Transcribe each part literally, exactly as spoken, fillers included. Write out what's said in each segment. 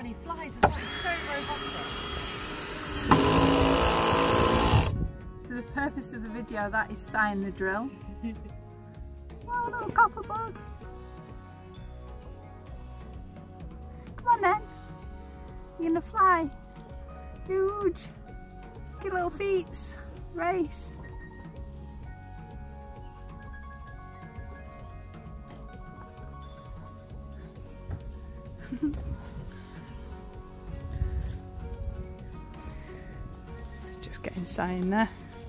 when he flies as well. He's so robotic. For the purpose of the video, that is Sign the drill. Oh, little copper bug. Come on then. You're gonna fly. Huge. Get little feet. Race. Just getting Sign there.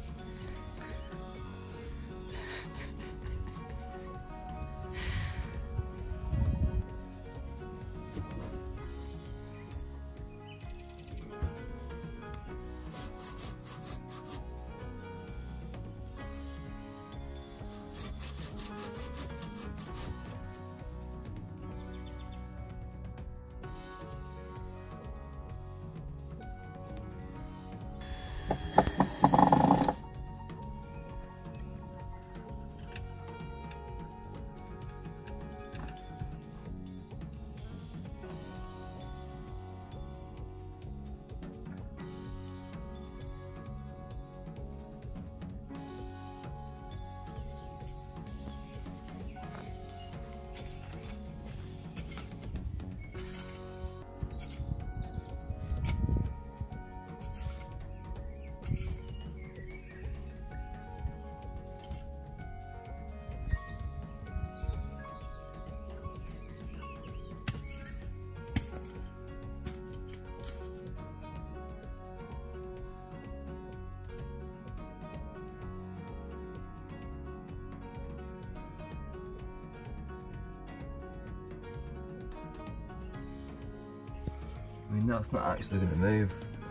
I mean, that's not actually going to move.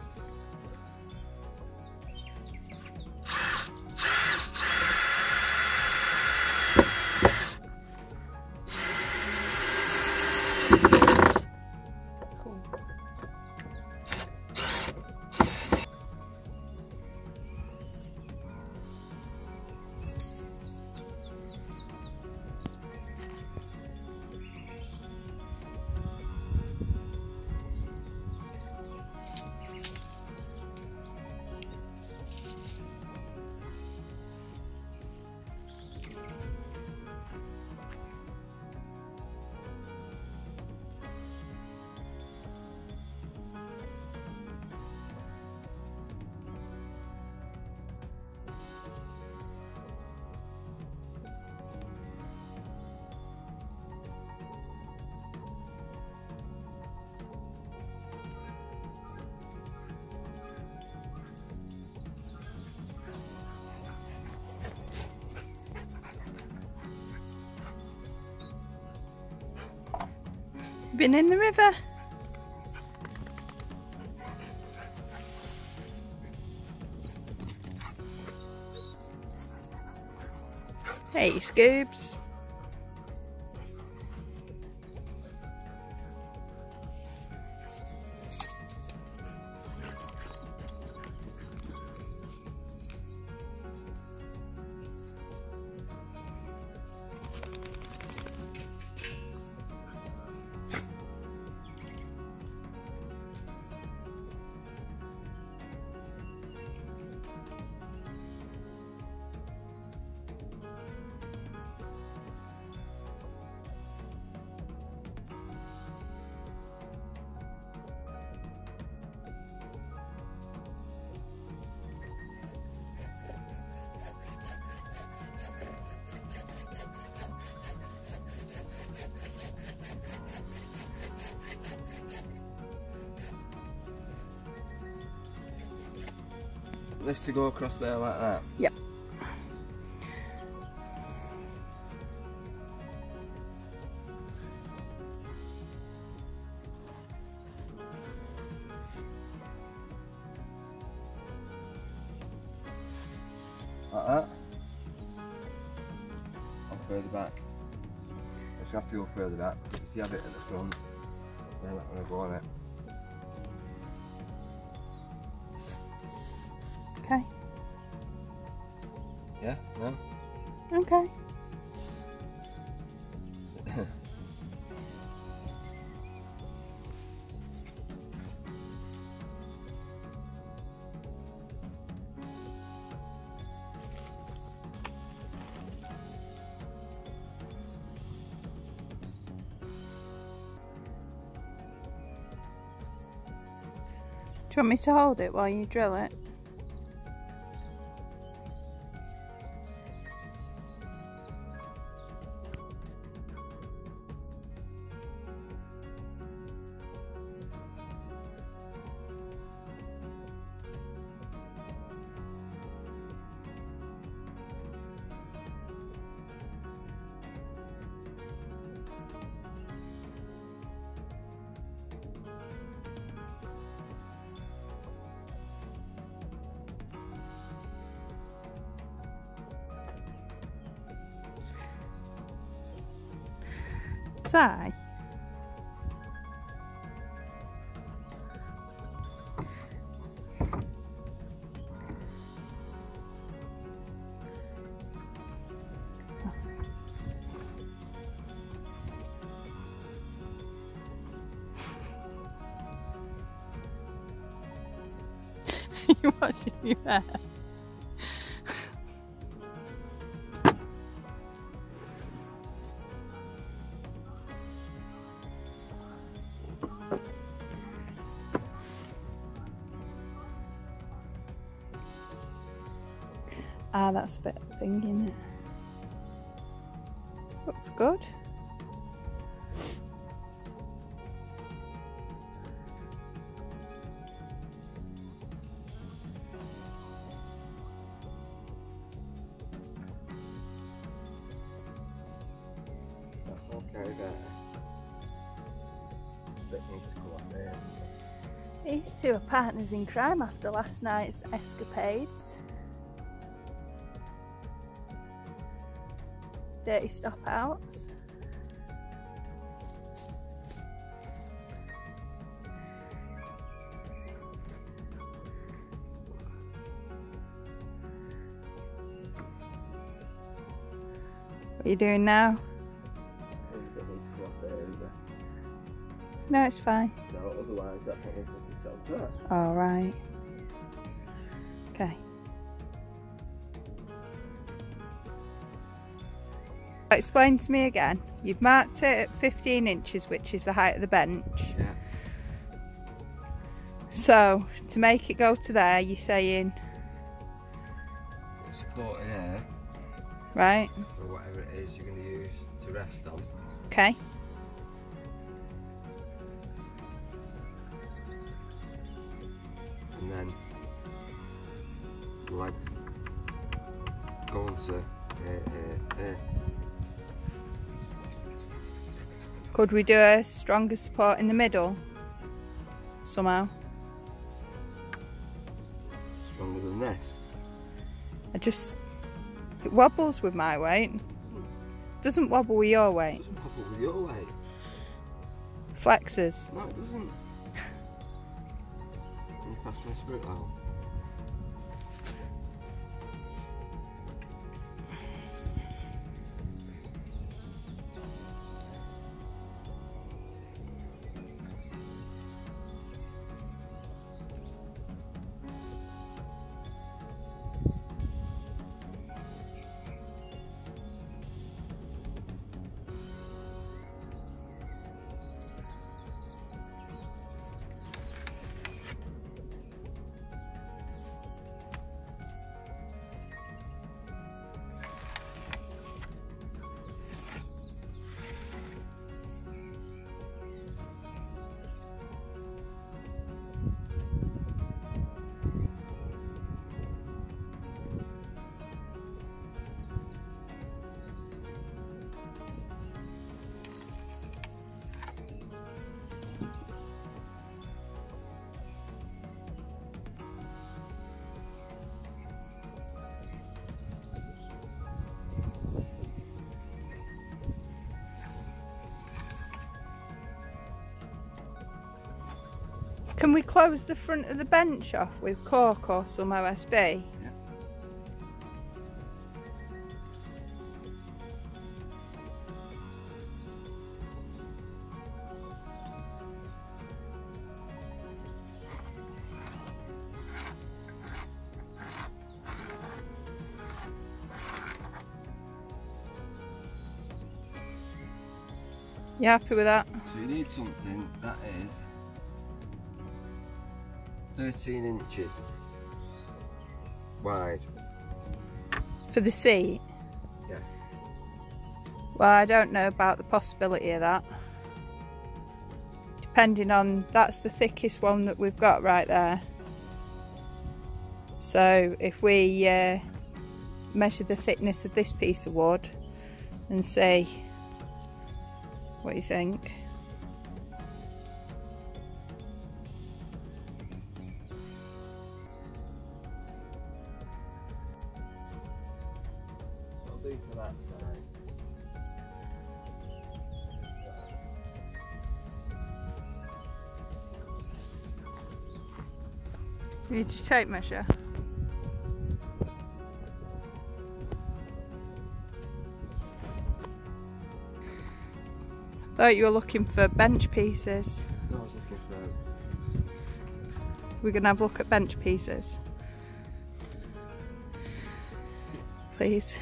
Cool. Been in the river? Hey, Scoobs. This to go across there like that? Yep. Like that? Or further back? I should have to go further back. If you have it at the front, then I'm not going to go on it. Okay. Yeah? No? Okay. you want me to hold it while you drill it? Si? You're washing your hair. Ah, that's a bit thingy, isn't it? Looks good. That's okay there. Bit needs to come off there. These two are partners in crime after last night's escapades. Dirty stop outs. What are you doing now? No, it's fine. No, otherwise that's not going to put yourself there. Alright. Okay. Explain to me again. You've marked it at fifteen inches, which is the height of the bench. Yeah. So, to make it go to there, you're saying... Support in air. Right. Or whatever it is you're going to use to rest on. Okay. And then like go on to here, here, here. Could we do a stronger support in the middle? Somehow? Stronger than this? I just... It wobbles with my weight. Doesn't wobble with your weight. It doesn't wobble with your weight. Flexes. No, it doesn't. Can you pass my spirit level? Can we close the front of the bench off with cork or some O S B? Yeah. You happy with that? So you need something that is thirteen inches wide. For the seat? Yeah. Well, I don't know about the possibility of that. Depending on, that's the thickest one that we've got right there. So if we uh, measure the thickness of this piece of wood and see what you think. I'll do for that side. Did you tape measure? Thought you were looking for bench pieces. No, I was looking for. We're gonna have a look at bench pieces. Please.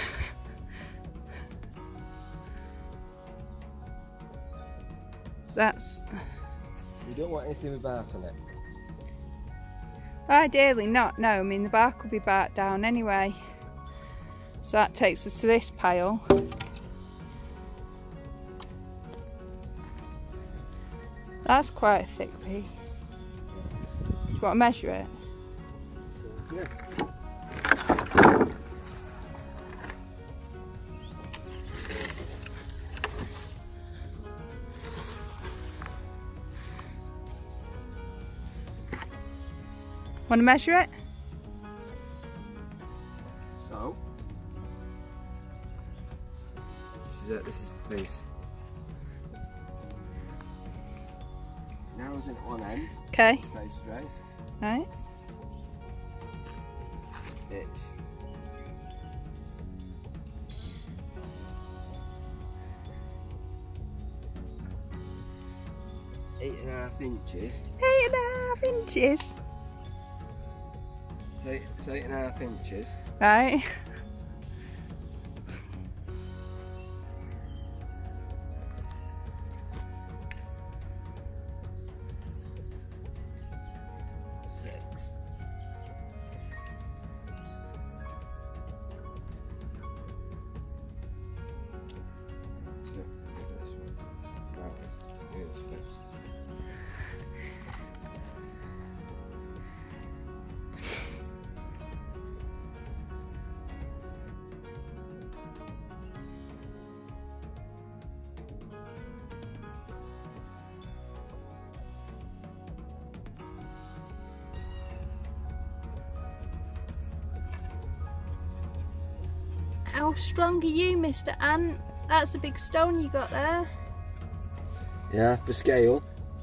So that's. You don't want anything with bark on it? Ideally not, no. I mean the bark will be barked down anyway. So that takes us to this pile. That's quite a thick piece. Do you want to measure it? Yeah. Want to measure it? So, this is it. This is the piece. Narrows in at one end. Okay. Stay straight. Right. It's eight and a half inches. Eight and a half inches. It's eight, it's eight and a half inches. Right. Six. So, this one. Right, let's do this first. How strong are you, Mister Ant? That's a big stone you got there. Yeah, for scale.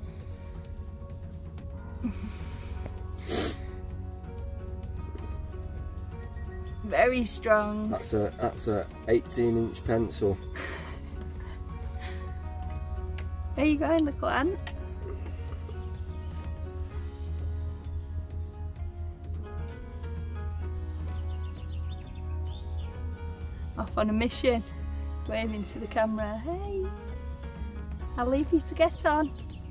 Very strong. That's a that's a eighteen inch pencil. There you go, little ant. Off on a mission, waving to the camera. Hey, I'll leave you to get on.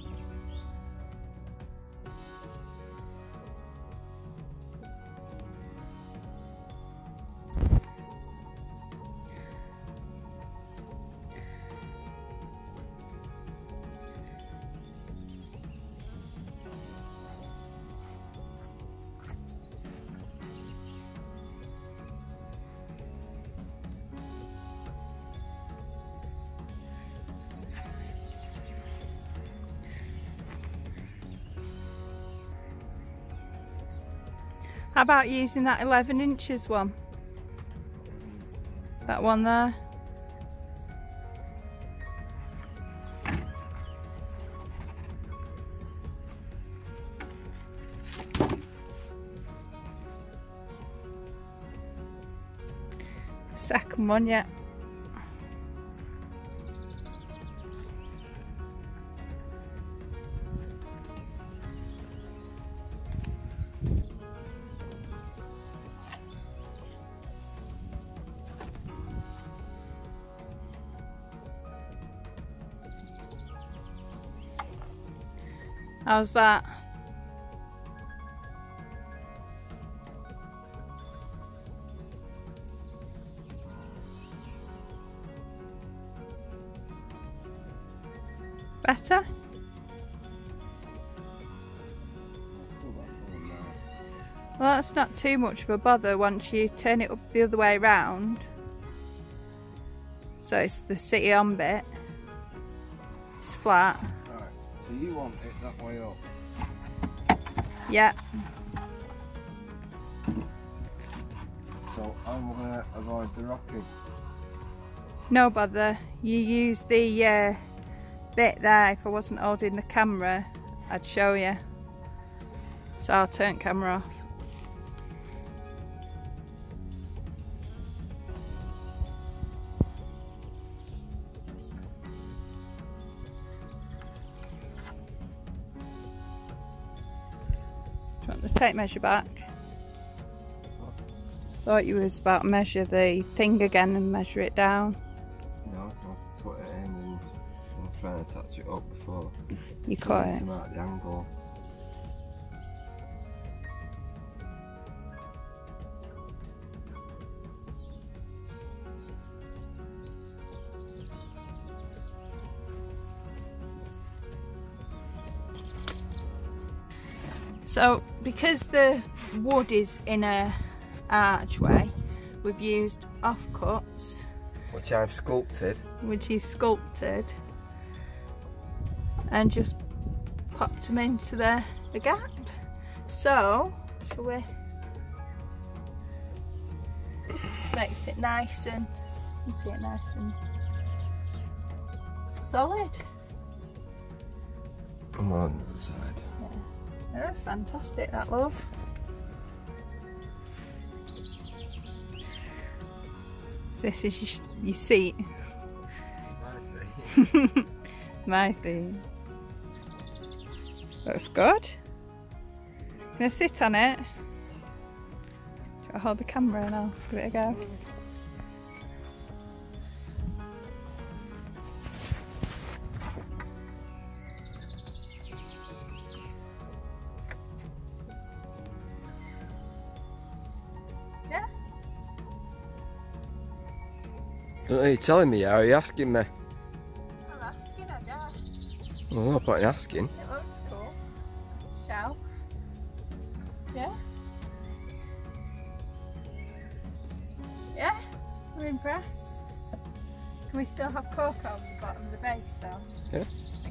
How about using that eleven inches one? That one there. Second one, yeah. How's that? Better? Well, that's not too much of a bother once you turn it up the other way round. So it's the city on bit. It's flat. Right, so you want it that way up? Yeah. So I'm going to avoid the rocking. No bother. You use the uh, bit there. If I wasn't holding the camera, I'd show you. So I'll turn camera off. Do you want the tape measure back? Thought you was about to measure the thing again and measure it down. No, I'll put it in and I'll try and attach it up before You cut it. out the angle. So because the wood is in a archway, we've used offcuts, Which I've sculpted. which is sculpted, and just popped them into the, the gap. So, shall we? This makes it nice and, you can see it nice and solid. I'm on the other side. Yeah, that's fantastic, that, love. So this is your, your seat. I see. My seat. Looks good. Can I sit on it? Shall I hold the camera and I'll give it a go? Yeah? Don't know, you're telling me, are you asking me? I'm asking, I guess. Well, no point in asking. It looks cool. Shelf. Yeah? Yeah? We're impressed. Can we still have cocoa on the bottom of the base though? Yeah.